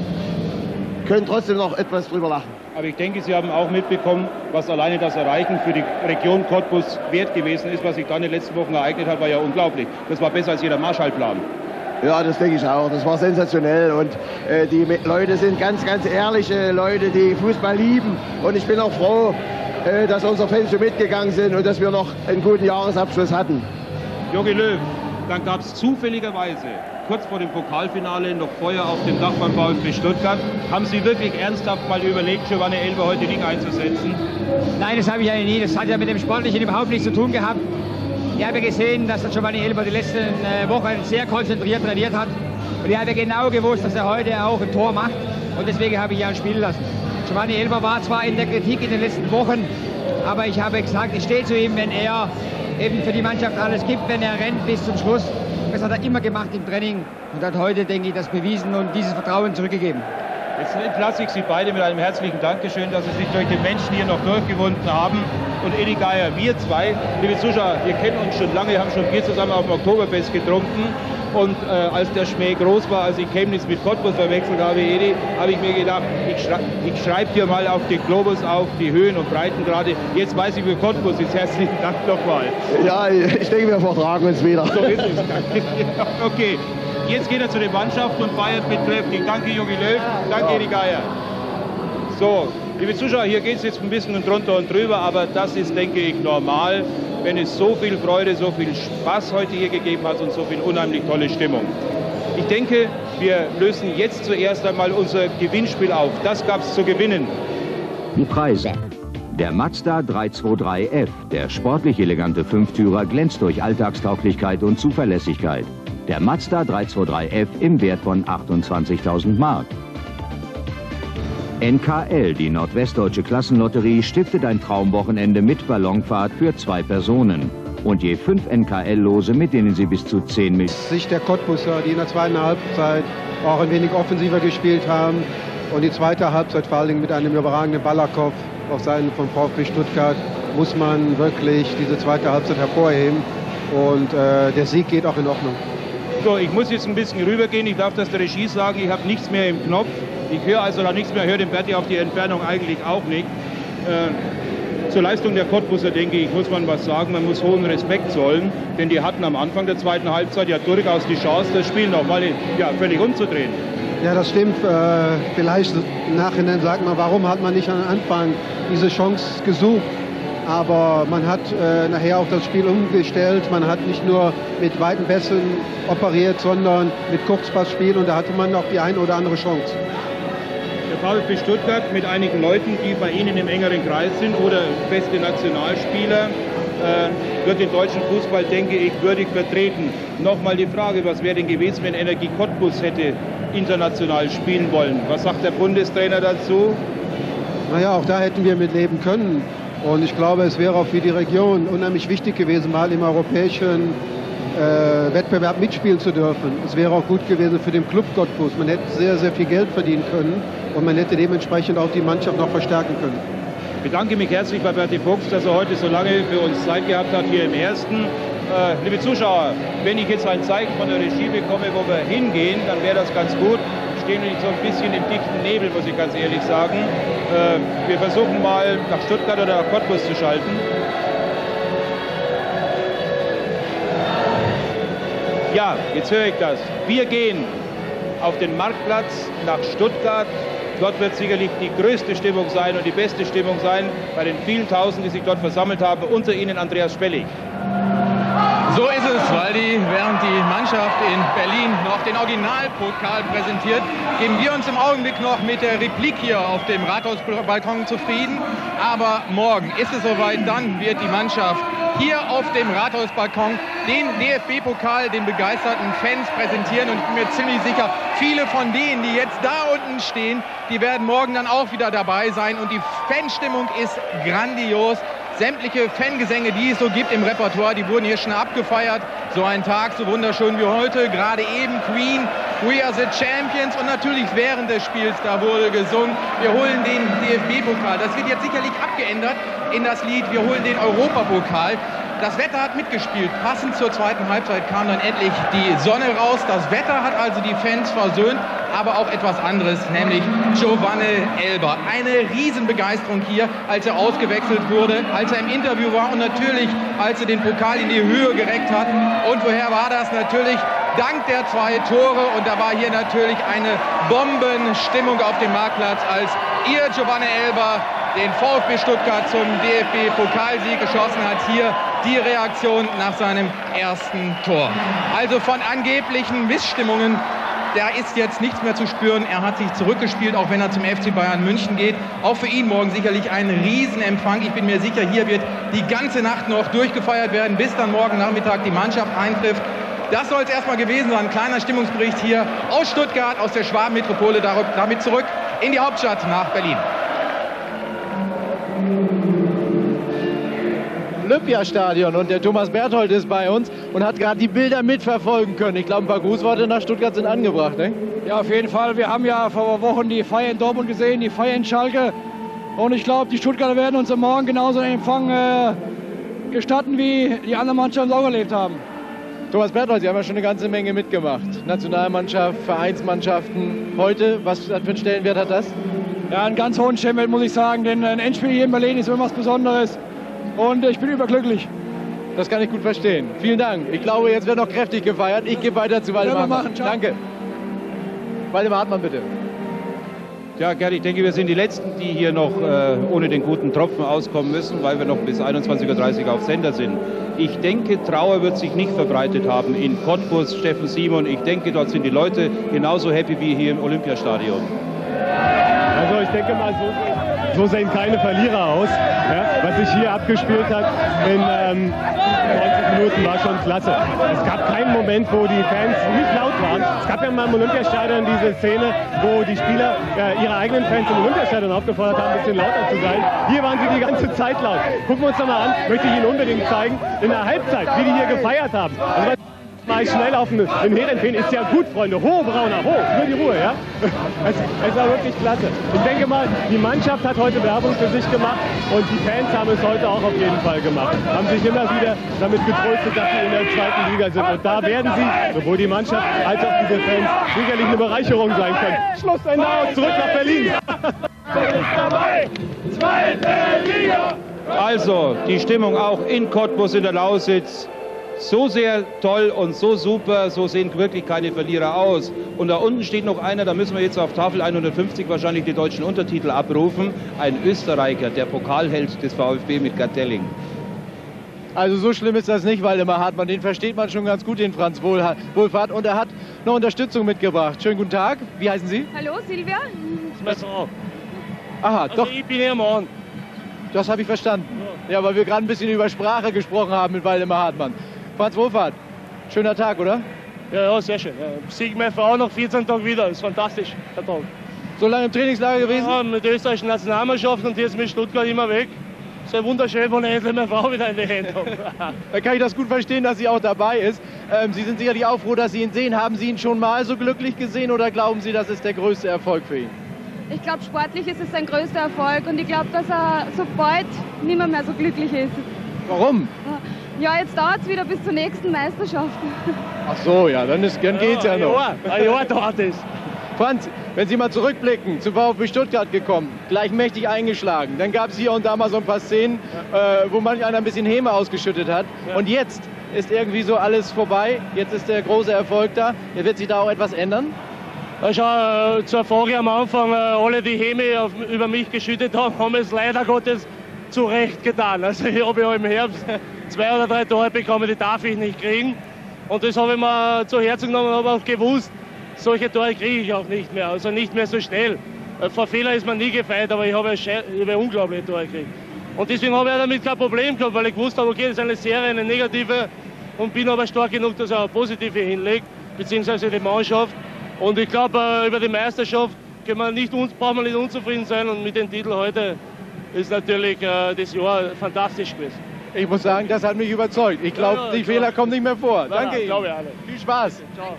können trotzdem noch etwas drüber lachen. Aber ich denke, Sie haben auch mitbekommen, was alleine das Erreichen für die Region Cottbus wert gewesen ist. Was sich da in den letzten Wochen ereignet hat, war ja unglaublich. Das war besser als jeder Marshallplan. Ja, das denke ich auch. Das war sensationell. Und die Leute sind ganz, ganz ehrliche Leute, die Fußball lieben. Und ich bin auch froh, dass unsere Fans so mitgegangen sind und dass wir noch einen guten Jahresabschluss hatten. Jogi Löw, dann gab es zufälligerweise kurz vor dem Pokalfinale noch Feuer auf dem Dach beim VfB Stuttgart. Haben Sie wirklich ernsthaft mal überlegt, Giovanni Elber heute nicht einzusetzen? Nein, das habe ich ja nie. Das hat ja mit dem Sportlichen überhaupt nichts zu tun gehabt. Ich habe gesehen, dass der Giovanni Elber die letzten Wochen sehr konzentriert trainiert hat. Und ich habe genau gewusst, dass er heute auch ein Tor macht. Und deswegen habe ich ihn spielen lassen. Giovanni Elber war zwar in der Kritik in den letzten Wochen, aber ich habe gesagt, ich stehe zu ihm, wenn er eben für die Mannschaft alles gibt, wenn er rennt bis zum Schluss. Das hat er immer gemacht im Training und hat heute, denke ich, das bewiesen und dieses Vertrauen zurückgegeben. Jetzt entlasse ich Sie beide mit einem herzlichen Dankeschön, dass Sie sich durch den Menschen hier noch durchgewunden haben. Und Edi Geier, wir zwei, liebe Zuschauer, wir kennen uns schon lange, haben schon Bier zusammen auf dem Oktoberfest getrunken. Und als der Schmäh groß war, als ich Chemnitz mit Cottbus verwechselt habe, Edi, habe ich mir gedacht, ich schreibe dir mal auf den Globus auf die Höhen und Breitengrade. Jetzt weiß ich, wie Cottbus ist. Herzlichen Dank nochmal. Ja, ich denke, wir vertragen uns wieder. So ist es. Okay, jetzt geht er zu den Mannschaften und feiert mit kräftig. Danke, Jogi Löw. Danke, Edi Geier. So, liebe Zuschauer, hier geht es jetzt ein bisschen drunter und drüber, aber das ist, denke ich, normal, wenn es so viel Freude, so viel Spaß heute hier gegeben hat und so viel unheimlich tolle Stimmung. Ich denke, wir lösen jetzt zuerst einmal unser Gewinnspiel auf. Das gab es zu gewinnen. Die Preise. Der Mazda 323F, der sportlich elegante Fünftürer, glänzt durch Alltagstauglichkeit und Zuverlässigkeit. Der Mazda 323F im Wert von 28.000 Mark. NKL, die Nordwestdeutsche Klassenlotterie, stiftet ein Traumwochenende mit Ballonfahrt für 2 Personen. Und je 5 NKL-Lose, mit denen Sie bis zu 10 Millionen... Sicht der Cottbuser, die in der zweiten Halbzeit auch ein wenig offensiver gespielt haben. Und die zweite Halbzeit vor allem mit einem überragenden Balakov auf Seiten von VfB Stuttgart muss man wirklich diese zweite Halbzeit hervorheben. Und der Sieg geht auch in Ordnung. So, ich muss jetzt ein bisschen rübergehen. Ich darf das der Regie sagen, ich habe nichts mehr im Knopf. Ich höre also da nichts mehr, höre den Berti auf die Entfernung eigentlich auch nicht. Zur Leistung der Cottbuser, denke ich, muss man was sagen. Man muss hohen Respekt zollen, denn die hatten am Anfang der zweiten Halbzeit ja durchaus die Chance, das Spiel nochmal völlig umzudrehen. Ja, das stimmt. Vielleicht im Nachhinein sagt man, warum hat man nicht am Anfang diese Chance gesucht? Aber man hat nachher auch das Spiel umgestellt. Man hat nicht nur mit weiten Pässen operiert, sondern mit Kurzpassspiel. Und da hatte man auch die eine oder andere Chance. Der VfB Stuttgart mit einigen Leuten, die bei Ihnen im engeren Kreis sind oder beste Nationalspieler, wird den deutschen Fußball, denke ich, würdig vertreten. Nochmal die Frage, was wäre denn gewesen, wenn Energie Cottbus hätte international spielen wollen? Was sagt der Bundestrainer dazu? Naja, auch da hätten wir mit leben können. Und ich glaube, es wäre auch für die Region unheimlich wichtig gewesen, mal im europäischen Wettbewerb mitspielen zu dürfen. Es wäre auch gut gewesen für den Club Cottbus. Man hätte sehr, sehr viel Geld verdienen können und man hätte dementsprechend auch die Mannschaft noch verstärken können. Ich bedanke mich herzlich bei Berti Fuchs, dass er heute so lange für uns Zeit gehabt hat hier im Ersten. liebe Zuschauer, wenn ich jetzt ein Zeichen von der Regie bekomme, wo wir hingehen, dann wäre das ganz gut. Wir stehen nämlich so ein bisschen im dichten Nebel, muss ich ganz ehrlich sagen. Wir versuchen mal nach Stuttgart oder nach Cottbus zu schalten. Ja, jetzt höre ich das. Wir gehen auf den Marktplatz nach Stuttgart. Dort wird sicherlich die größte Stimmung sein und die beste Stimmung sein bei den vielen Tausenden, die sich dort versammelt haben. Unter ihnen Andreas Spellig. So ist es, weil während die Mannschaft in Berlin noch den Originalpokal präsentiert, geben wir uns im Augenblick noch mit der Replik hier auf dem Rathausbalkon zufrieden. Aber morgen ist es soweit, dann wird die Mannschaft hier auf dem Rathausbalkon den DFB-Pokal den begeisterten Fans präsentieren. Und ich bin mir ziemlich sicher, viele von denen, die jetzt da unten stehen, die werden morgen dann auch wieder dabei sein. Und die Fanstimmung ist grandios. Sämtliche Fangesänge, die es so gibt im Repertoire, die wurden hier schon abgefeiert. So ein Tag, so wunderschön wie heute. Gerade eben Queen, We Are the Champions. Und natürlich während des Spiels, da wurde gesungen, wir holen den DFB-Pokal. Das wird jetzt sicherlich abgeändert in das Lied, wir holen den Europapokal. Das Wetter hat mitgespielt. Passend zur zweiten Halbzeit kam dann endlich die Sonne raus. Das Wetter hat also die Fans versöhnt, aber auch etwas anderes, nämlich Giovanni Elber. Eine Riesenbegeisterung hier, als er ausgewechselt wurde, als er im Interview war und natürlich, als er den Pokal in die Höhe gereckt hat. Und woher war das? Natürlich dank der 2 Tore. Und da war hier natürlich eine Bombenstimmung auf dem Marktplatz, als ihr Giovanni Elber den VfB Stuttgart zum DFB-Pokalsieg geschossen hat. Hier die Reaktion nach seinem ersten Tor. Also von angeblichen Missstimmungen, da ist jetzt nichts mehr zu spüren. Er hat sich zurückgespielt, auch wenn er zum FC Bayern München geht. Auch für ihn morgen sicherlich ein Riesenempfang. Ich bin mir sicher, hier wird die ganze Nacht noch durchgefeiert werden, bis dann morgen Nachmittag die Mannschaft eintrifft. Das soll es erstmal gewesen sein. Ein kleiner Stimmungsbericht hier aus Stuttgart, aus der Schwabenmetropole, damit zurück in die Hauptstadt nach Berlin. Olympiastadion und der Thomas Berthold ist bei uns und hat gerade die Bilder mitverfolgen können. Ich glaube, ein paar Grußworte nach Stuttgart sind angebracht, ne? Ja, auf jeden Fall. Wir haben ja vor Wochen die Feier in Dortmund gesehen, die Feier in Schalke. Und ich glaube, die Stuttgarter werden uns am Morgen genauso einen Empfang gestatten, wie die anderen Mannschaften auch erlebt haben. Thomas Berthold, Sie haben ja schon eine ganze Menge mitgemacht. Nationalmannschaft, Vereinsmannschaften. Heute, was für einen Stellenwert hat das? Ja, einen ganz hohen Stellenwert, muss ich sagen. Denn ein Endspiel hier in Berlin ist immer was Besonderes. Und ich bin überglücklich. Das kann ich gut verstehen. Vielen Dank. Ich glaube, jetzt wird noch kräftig gefeiert. Ich gebe weiter zu Waldemar Hartmann. Danke. Waldemar Hartmann, bitte. Ja, Gerd, ich denke, wir sind die Letzten, die hier noch ohne den guten Tropfen auskommen müssen, weil wir noch bis 21:30 Uhr auf Sender sind. Ich denke, Trauer wird sich nicht verbreitet haben in Cottbus, Steffen Simon. Ich denke, dort sind die Leute genauso happy wie hier im Olympiastadion. Also ich denke mal, so sehen keine Verlierer aus. Ja, was sich hier abgespielt hat in 90 Minuten war schon klasse. Es gab keinen Moment, wo die Fans nicht laut waren. Es gab ja mal im Olympiastadion diese Szene, wo die Spieler ihre eigenen Fans im Olympiastadion aufgefordert haben, ein bisschen lauter zu sein. Hier waren sie die ganze Zeit laut. Gucken wir uns das mal an, möchte ich Ihnen unbedingt zeigen, in der Halbzeit, wie die hier gefeiert haben. Also, mal schnell auf den Herenfeen ist ja gut, Freunde. Ho, Brauner, ho, nur die Ruhe, ja? Es war wirklich klasse. Ich denke mal, die Mannschaft hat heute Werbung für sich gemacht und die Fans haben es heute auch auf jeden Fall gemacht. Haben sich immer wieder damit getröstet, dass sie in der 2. Liga sind. Und da werden sie, sowohl die Mannschaft als auch diese Fans, sicherlich eine Bereicherung sein können. Schlussende aus, zurück nach Berlin. Also, die Stimmung auch in Cottbus in der Lausitz. So sehr toll und so super, so sehen wirklich keine Verlierer aus. Und da unten steht noch einer, da müssen wir jetzt auf Tafel 150 wahrscheinlich die deutschen Untertitel abrufen. Ein Österreicher, der Pokalheld des VfB mit Gerd Delling. Also so schlimm ist das nicht, Waldemar Hartmann. Den versteht man schon ganz gut, den Franz Wohlfahrt. Und er hat noch Unterstützung mitgebracht. Schönen guten Tag. Wie heißen Sie? Hallo, Silvia. Aha, also doch. Ich bin hier morgen. Das habe ich verstanden. Ja, weil wir gerade ein bisschen über Sprache gesprochen haben mit Waldemar Hartmann. Franz Wohlfahrt, schöner Tag, oder? Ja, sehr schön. Ja. Sieg meine Frau noch 14 Tage wieder. Das ist fantastisch, der Tag. So lange im Trainingslager gewesen? Ja, mit der österreichischen Nationalmannschaft und jetzt mit Stuttgart immer weg. Sehr wunderschön, wenn ich endlich meine Frau wieder in die Hände habe. Da kann ich das gut verstehen, dass sie auch dabei ist. Sie sind sicherlich auch froh, dass Sie ihn sehen. Haben Sie ihn schon mal so glücklich gesehen oder glauben Sie, das ist der größte Erfolg für ihn? Ich glaube, sportlich ist es sein größter Erfolg und ich glaube, dass er so bald nicht mehr so glücklich ist. Warum? Ja, jetzt dauert es wieder bis zur nächsten Meisterschaft. Ach so, ja, dann geht's ja noch. Ein Jahr dauert es. Franz, wenn Sie mal zurückblicken, zum VfB Stuttgart gekommen, gleich mächtig eingeschlagen. Dann gab es hier und da mal so ein paar Szenen, wo manch einer ein bisschen Häme ausgeschüttet hat. Ja. Und jetzt ist irgendwie so alles vorbei. Jetzt ist der große Erfolg da. Jetzt wird sich da auch etwas ändern? Schau, zur Frage am Anfang, alle die Häme über mich geschüttet haben es leider Gottes zu Recht getan. Also ich habe ja im Herbst 2 oder 3 Tore bekommen, die darf ich nicht kriegen. Und das habe ich mir zu Herzen genommen und habe auch gewusst, solche Tore kriege ich auch nicht mehr, also nicht mehr so schnell. Vor Fehler ist man nie gefeit, aber ich habe unglaubliche Tore gekriegt. Und deswegen habe ich damit kein Problem gehabt, weil ich gewusst habe, okay, das ist eine Serie, eine negative, und bin aber stark genug, dass er eine positive hinlegt, beziehungsweise die Mannschaft. Und ich glaube, über die Meisterschaft braucht man nicht unzufrieden sein, und mit dem Titel heute ist natürlich das Jahr fantastisch gewesen. Ich muss sagen, das hat mich überzeugt. Ich glaube, die Fehler kommen nicht mehr vor. Danke Ihnen. Glaube ich alle. Viel Spaß. Ciao.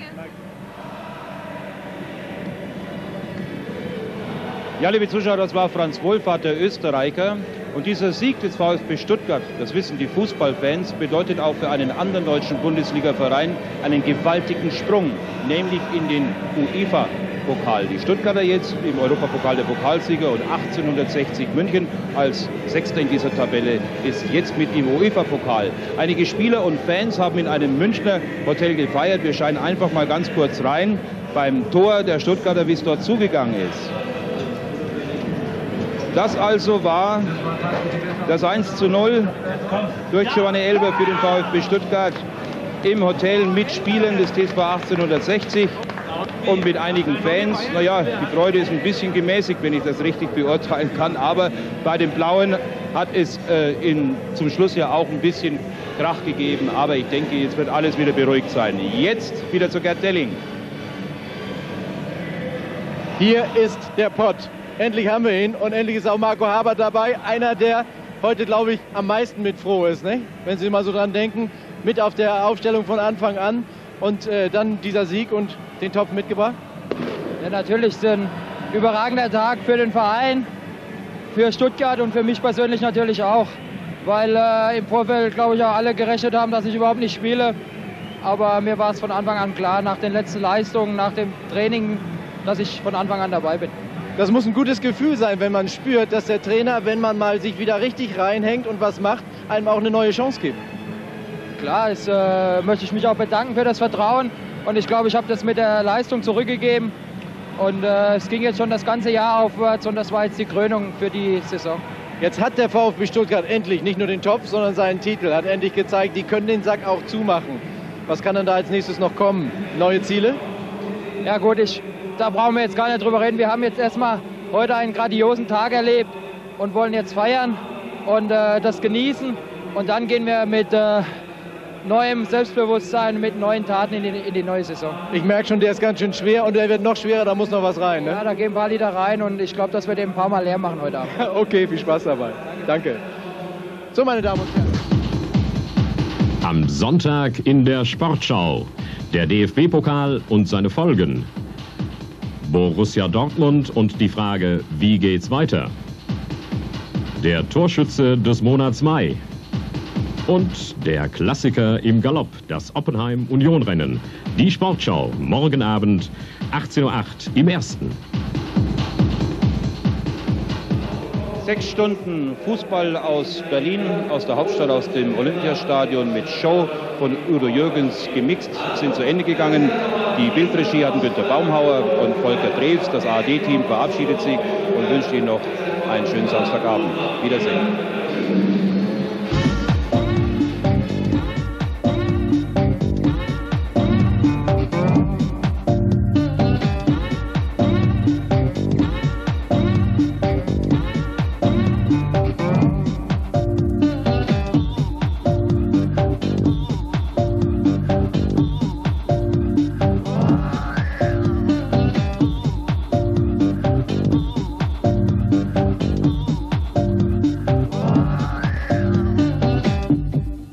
Ja, liebe Zuschauer, das war Franz Wohlfahrt, der Österreicher. Und dieser Sieg des VfB Stuttgart, das wissen die Fußballfans, bedeutet auch für einen anderen deutschen Bundesliga-Verein einen gewaltigen Sprung, nämlich in den UEFA-Pokal. Die Stuttgarter jetzt im Europapokal der Pokalsieger, und 1860 München als Sechster in dieser Tabelle ist jetzt mit im UEFA-Pokal. Einige Spieler und Fans haben in einem Münchner Hotel gefeiert. Wir scheinen einfach mal ganz kurz rein beim Tor der Stuttgarter, wie es dort zugegangen ist. Das also war das 1:0 durch Giovanni Elber für den VfB Stuttgart im Hotel mit Spielen des TSV 1860 und mit einigen Fans. Naja, die Freude ist ein bisschen gemäßigt, wenn ich das richtig beurteilen kann, aber bei den Blauen hat es zum Schluss ja auch ein bisschen Krach gegeben, aber ich denke, jetzt wird alles wieder beruhigt sein. Jetzt wieder zu Gerd Delling. Hier ist der Pott. Endlich haben wir ihn, und endlich ist auch Marco Haber dabei. Einer, der heute, glaube ich, am meisten mit froh ist, ne? Wenn Sie mal so dran denken, mit auf der Aufstellung von Anfang an, und dann dieser Sieg und den Topf mitgebracht. Ja, natürlich ist ein überragender Tag für den Verein, für Stuttgart und für mich persönlich natürlich auch. Weil im Vorfeld, glaube ich, auch alle gerechnet haben, dass ich überhaupt nicht spiele. Aber mir war es von Anfang an klar, nach den letzten Leistungen, nach dem Training, dass ich von Anfang an dabei bin. Das muss ein gutes Gefühl sein, wenn man spürt, dass der Trainer, wenn man mal sich wieder richtig reinhängt und was macht, einem auch eine neue Chance gibt. Klar, möchte ich mich auch bedanken für das Vertrauen, und ich glaube, ich habe das mit der Leistung zurückgegeben, und es ging jetzt schon das ganze Jahr aufwärts, und das war jetzt die Krönung für die Saison. Jetzt hat der VfB Stuttgart endlich nicht nur den Topf, sondern seinen Titel, hat endlich gezeigt, die können den Sack auch zumachen. Was kann denn da als nächstes noch kommen? Neue Ziele? Ja gut, da brauchen wir jetzt gar nicht drüber reden. Wir haben jetzt erstmal heute einen grandiosen Tag erlebt und wollen jetzt feiern und das genießen. Und dann gehen wir mit neuem Selbstbewusstsein, mit neuen Taten in die neue Saison. Ich merke schon, der ist ganz schön schwer, und der wird noch schwerer, da muss noch was rein, ne? Ja, da gehen ein paar Lieder rein, und ich glaube, dass wir den ein paar Mal leer machen heute Abend. Okay, viel Spaß dabei. Danke. So, meine Damen und Herren. Am Sonntag in der Sportschau. Der DFB-Pokal und seine Folgen. Borussia Dortmund und die Frage, wie geht's weiter? Der Torschütze des Monats Mai. Und der Klassiker im Galopp, das Oppenheim-Union-Rennen. Die Sportschau, morgen Abend, 18:08 Uhr im Ersten. 6 Stunden Fußball aus Berlin, aus der Hauptstadt, aus dem Olympiastadion mit Show von Udo Jürgens gemixt, sind zu Ende gegangen. Die Bildregie hatten Günter Baumhauer und Volker Drews. Das ARD-Team verabschiedet sich und wünscht Ihnen noch einen schönen Samstagabend. Wiedersehen.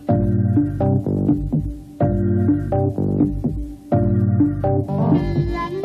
La